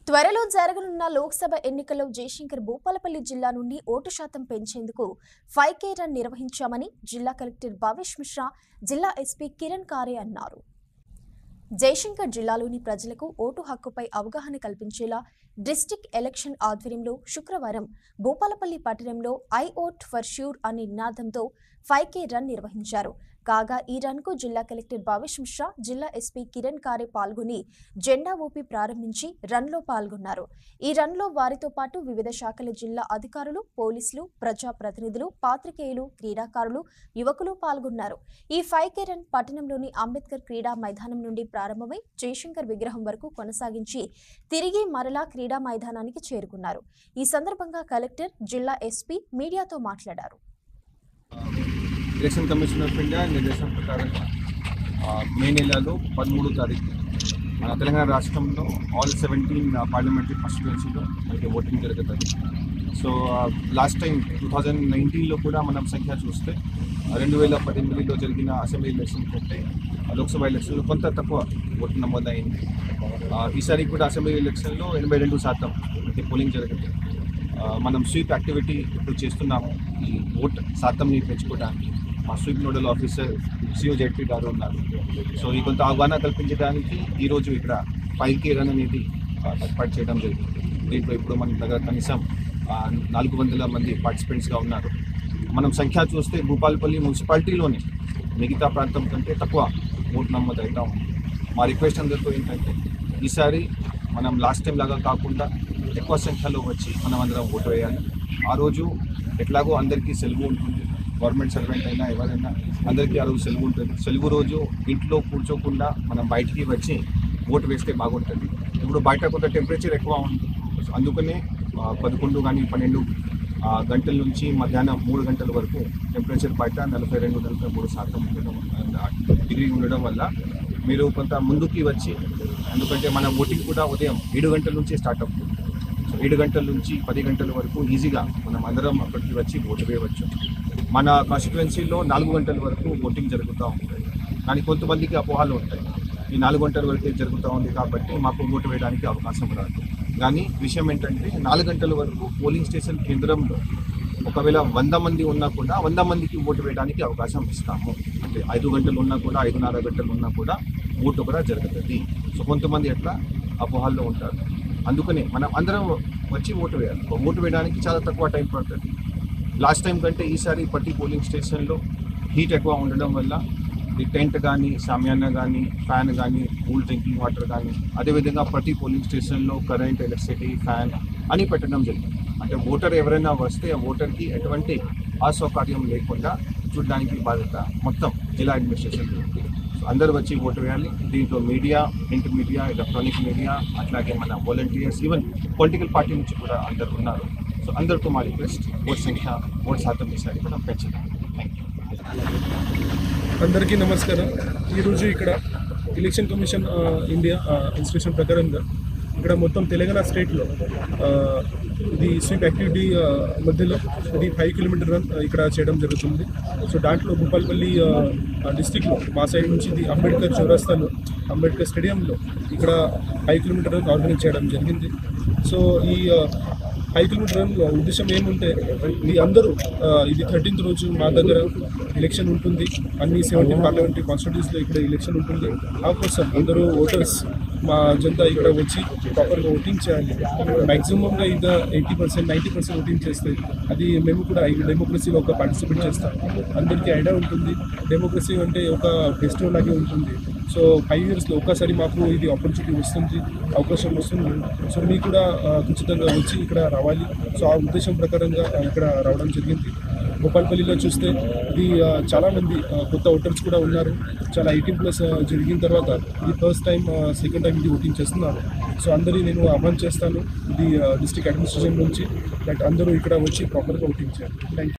త్వరలో జరగనున్న లోక్సభ ఎన్నికల్లో జయశంకర్ భూపాలపల్లి జిల్లా నుండి ఓటు శాతం పెంచేందుకు 5K రన్ నిర్వహించామని జిల్లా కలెక్టర్ భావేష్ మిశ్రా, జిల్లా ఎస్పీ కిరణ్ కారే అన్నారు. జయశంకర్ జిల్లాలోని ప్రజలకు ఓటు హక్కుపై అవగాహన కల్పించేలా డిస్ట్రిక్ట్ ఎలక్షన్ ఆధ్వర్యంలో శుక్రవారం భూపాలపల్లి పట్టణంలో ఐ ఓట్ ఫర్ ష్యూర్ అనే నినాదంతో 5K రన్ నిర్వహించారు. కాగా ఈ రన్కు జిల్లా కలెక్టర్ భావేష్ మిశ్రా, జిల్లా ఎస్పీ కిరణ్ కారే పాల్గొని జెండా ఊపి ప్రారంభించి రన్లో పాల్గొన్నారు. ఈ రన్లో వారితో పాటు వివిధ శాఖల జిల్లా అధికారులు, పోలీసులు, ప్రజాప్రతినిధులు, పాత్రికేయులు, క్రీడాకారులు, యువకులు పాల్గొన్నారు. ఈ 5K రన్ పట్టణంలోని అంబేద్కర్ క్రీడా మైదానం నుండి ప్రారంభమై జయశంకర్ విగ్రహం వరకు కొనసాగించి తిరిగి మరలా క్రీడా మైదానానికి చేరుకున్నారు. ఈ సందర్భంగా కలెక్టర్, జిల్లా ఎస్పీ మీడియాతో మాట్లాడారు. ఎలక్షన్ కమిషన్ ఆఫ్ ఇండియా నిర్దేశం ప్రకారంగా మే నెలలో 13వ తారీఖు మన తెలంగాణ రాష్ట్రంలో ఆల్ 17 పార్లమెంటరీ కాన్స్టిట్యుయెన్సీలో మనకి ఓటింగ్ జరుగుతుంది. సో లాస్ట్ టైం 2019లో కూడా మనం సంఖ్య చూస్తే 2018లో జరిగిన అసెంబ్లీ ఎలక్షన్ కంటే లోక్సభ ఎలక్షన్లో కొంత తక్కువ ఓటు నమోదైంది. ఈసారి కూడా అసెంబ్లీ ఎలక్షన్లో 82% అంటే పోలింగ్ జరుగుతుంది. మనం స్వీప్ యాక్టివిటీ ఇప్పుడు చేస్తున్నాము. ఈ ఓట్ శాతంని పెంచుకోవడానికి మా స్వీప్ నోడల్ ఆఫీసర్ COZP గారు ఉన్నారు. సో ఈ కొంత అవగాహన కల్పించడానికి ఈరోజు ఇక్కడ 5K రన్ అనేది ఏర్పాటు చేయడం జరిగింది. దీంట్లో ఇప్పుడు మన దగ్గర కనీసం 400 మంది పార్టిసిపెంట్స్గా ఉన్నారు. మనం సంఖ్య చూస్తే భూపాలపల్లి మున్సిపాలిటీలోనే మిగతా ప్రాంతం కంటే తక్కువ ఓటు నమోదు అవుతా ఉంది. మా రిక్వెస్ట్ అందరితో ఏంటంటే ఈసారి మనం లాస్ట్ టైం లాగా కాకుండా ఎక్కువ సంఖ్యలో వచ్చి మనం అందరం ఓటు వేయాలి. ఆ రోజు ఎట్లాగో అందరికీ సెలవు ఉంటుంది. గవర్నమెంట్ సర్వెంట్ అయినా ఎవరైనా అందరికీ ఆ రోజు సెలవు ఉంటుంది. సెలవు రోజు ఇంట్లో కూర్చోకుండా మనం బయటికి వచ్చి ఓటు వేస్తే బాగుంటుంది. ఇప్పుడు బయట కొంత టెంపరేచర్ ఎక్కువ ఉంది. అందుకనే 11 కానీ 12 గంటల నుంచి మధ్యాహ్నం 3 గంటల వరకు టెంపరేచర్ బయట 42-43% డిగ్రీ ఉండడం వల్ల మీరు కొంత ముందుకి వచ్చి, ఎందుకంటే మన ఓటింగ్ కూడా ఉదయం 7 గంటల నుంచి స్టార్ట్ అవుతుంది. 7 గంటల నుంచి 10 గంటల వరకు ఈజీగా మనం అందరం అక్కడికి వచ్చి ఓటు వేయవచ్చు. మన కాన్స్టిట్యుయెన్సీలో 4 గంటల వరకు ఓటింగ్ జరుగుతూ ఉంటుంది. కానీ కొంతమందికి అపోహలు ఉంటాయి. ఈ 4 గంటల వరకే జరుగుతూ ఉంది కాబట్టి మాకు ఓటు వేయడానికి అవకాశం రాదు. కానీ విషయం ఏంటంటే 4 గంటల వరకు పోలింగ్ స్టేషన్ కేంద్రంలో ఒకవేళ 100 మంది ఉన్నా కూడా 100 మందికి ఓటు వేయడానికి అవకాశం ఇస్తాము. అంటే 5 గంటలు ఉన్నా కూడా 5:30 గంటలు ఉన్నా కూడా ఓటు కూడా జరుగుతుంది. సో కొంతమంది ఎట్లా అపోహల్లో ఉంటారు. అందుకనే మనం అందరం వచ్చి ఓటు వేయాలి. ఓటు వేయడానికి చాలా తక్కువ టైం పడుతుంది. లాస్ట్ టైం కంటే ఈసారి ప్రతి పోలింగ్ స్టేషన్లో హీట్ ఎక్కువ ఉండడం వల్ల ఈ టెంట్ కానీ, సామ్యాన కానీ, ఫ్యాన్ కానీ, కూల్ డ్రింకింగ్ వాటర్ కానీ, అదేవిధంగా ప్రతి పోలింగ్ స్టేషన్లో కరెంట్, ఎలక్ట్రిసిటీ, ఫ్యాన్ అని పెట్టడం జరిగింది. అంటే ఓటర్ ఎవరైనా వస్తే ఆ ఓటర్కి ఎటువంటి అసౌకర్యం లేకుండా చూడడానికి బాధ్యత మొత్తం జిల్లా అడ్మినిస్ట్రేషన్ ఉంది. అందరూ వచ్చి ఓటు వేయాలి. దీంట్లో media, print media, electronic media, అట్లాగే మన వాలంటీర్స్, ఈవెన్ పొలిటికల్ పార్టీ నుంచి కూడా అందరు ఉన్నారు. సో అందరితో మా రిక్వెస్ట్ ఓటు శాతం ఈసారి కూడా పెంచుతాం. Thank you. అందరికీ నమస్కారం. ఈరోజు ఇక్కడ ఎలక్షన్ కమిషన్ ఇండియా ఇన్స్ట్రక్షన్ ప్రకారంగా ఇక్కడ మొత్తం తెలంగాణ స్టేట్లో ఇది స్వీప్ యాక్టివిటీ మధ్యలో ఇది 5 కిలోమీటర్ రన్ ఇక్కడ చేయడం జరుగుతుంది. సో దాంట్లో భూపాలపల్లి డిస్టిక్లో మా సైడ్ నుంచి ఇది అంబేద్కర్ చౌరస్తాలో, అంబేద్కర్ స్టేడియంలో ఇక్కడ 5 కిలోమీటర్ రన్ ఆర్గనైజ్ చేయడం జరిగింది. సో ఈ 5 కిలోమీటర్ రన్ ఉద్దేశం ఏముంటే మీ అందరూ ఇది 13th రోజు మా దగ్గర ఎలక్షన్ ఉంటుంది. అన్ని 17 పార్లమెంటరీ కాన్స్టిట్యూన్సీలో ఇక్కడ ఎలక్షన్ ఉంటుంది. ఆ కోసం అందరూ ఓటర్స్ మా జనతా ఇక్కడ వచ్చి ప్రాపర్గా ఓటింగ్ చేయాలి. మ్యాక్సిమంగా ఇది 80%, 90% ఓటింగ్ చేస్తే అది మేము కూడా ఈ డెమోక్రసీలో ఒక పార్టిసిపేట్ చేస్తాం. అందరికీ ఐడియా ఉంటుంది డెమోక్రసీ అంటే ఒక ఫెస్టివల్ లాగే ఉంటుంది. సో 5 yearsలో ఒక్కసారి మాకు ఇది ఆపర్చునిటీ వస్తుంది, అవకాశం వస్తుంది. సో మీకు కూడా ఖచ్చితంగా వచ్చి ఇక్కడ రావాలి. సో ఆ ఉద్దేశం ప్రకారంగా ఇక్కడ రావడం జరిగింది. భూపాలపల్లిలో చూస్తే ఇది చాలామంది కొత్త ఓటర్స్ కూడా ఉన్నారు. చాలా 18+ జరిగిన తర్వాత ఇది ఫస్ట్ టైం, సెకండ్ టైం ఇది ఓటింగ్ చేస్తున్నారు. సో అందరి నేను ఆహ్వానం చేస్తాను ఇది డిస్ట్రిక్ట్ అడ్మినిస్ట్రేషన్ నుంచి దట్ అందరూ ఇక్కడ వచ్చి ప్రాపర్గా ఓటింగ్ చేయాలి. Thank you.